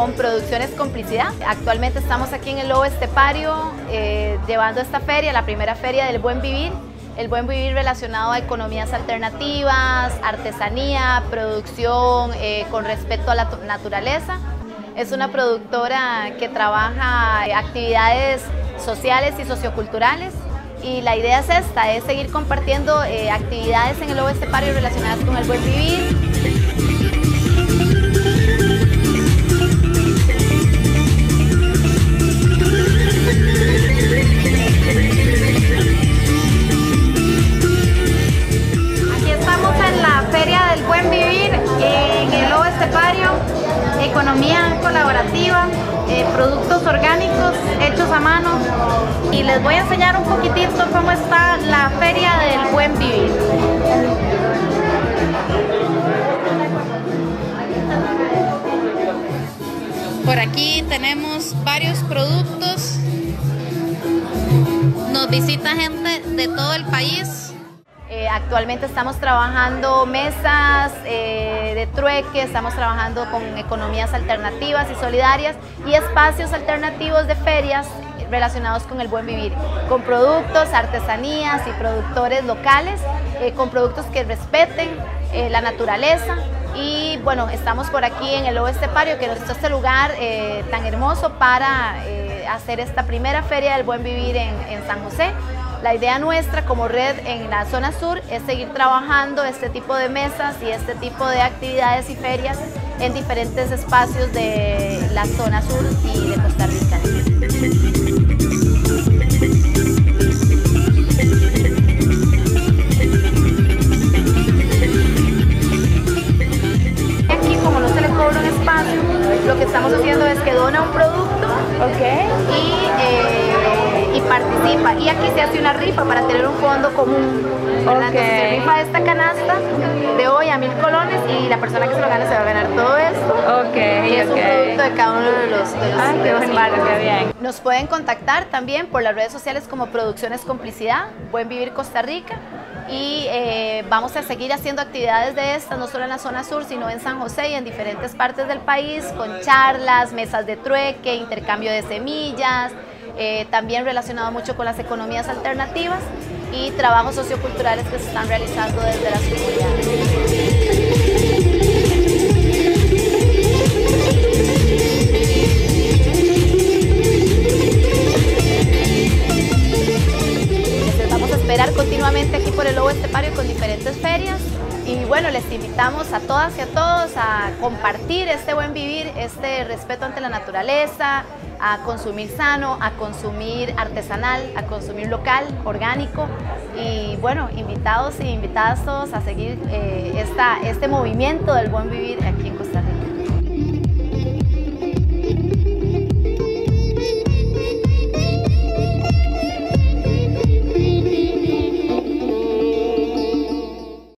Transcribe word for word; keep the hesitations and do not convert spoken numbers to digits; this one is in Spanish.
con Producciones Complicidad. Actualmente estamos aquí en el Lobo Estepario eh, llevando esta feria, la primera feria del Buen Vivir. El Buen Vivir relacionado a economías alternativas, artesanía, producción eh, con respeto a la naturaleza. Es una productora que trabaja actividades sociales y socioculturales. Y la idea es esta, es seguir compartiendo eh, actividades en el Lobo Estepario relacionadas con el buen vivir. Aquí estamos en la Feria del Buen Vivir, en el Lobo Estepario, economía colaborativa, eh, productos orgánicos hechos a mano. Y les voy a enseñar un poquitito cómo está la Feria del Buen Vivir. Por aquí tenemos varios productos. Nos visita gente de todo el país. Eh, actualmente estamos trabajando mesas eh, de trueque, estamos trabajando con economías alternativas y solidarias y espacios alternativos de ferias relacionados con el buen vivir, con productos, artesanías y productores locales, eh, con productos que respeten eh, la naturaleza. Y bueno, estamos por aquí en el Lobo Estepario, que nos hizo este lugar eh, tan hermoso para eh, hacer esta primera feria del buen vivir en, en San José. La idea nuestra como red en la zona sur es seguir trabajando este tipo de mesas y este tipo de actividades y ferias en diferentes espacios de la zona sur y de Costa Rica. Aquí, como no se le cobra un espacio, lo que estamos haciendo es que dona un producto, okay, y, eh, y participa. Y aquí se hace una rifa para tener un fondo común. Okay. Entonces se rifa esta canasta de hoy a mil colones y la persona que se lo gane se va a ganar todo esto. Okay, y es okay. Un producto de cada uno de los, de los, ah, de los barrios. Qué bien. Nos pueden contactar también por las redes sociales como Producciones Complicidad, Buen Vivir Costa Rica. Y eh, vamos a seguir haciendo actividades de estas, no solo en la zona sur, sino en San José y en diferentes partes del país, con charlas, mesas de trueque, intercambio de semillas, eh, también relacionado mucho con las economías alternativas y trabajos socioculturales que se están realizando desde las comunidades. Esperar continuamente aquí por el Lobo Estepario con diferentes ferias y bueno, les invitamos a todas y a todos a compartir este buen vivir, este respeto ante la naturaleza, a consumir sano, a consumir artesanal, a consumir local, orgánico y bueno, invitados y invitadas todos a seguir eh, esta, este movimiento del buen vivir aquí en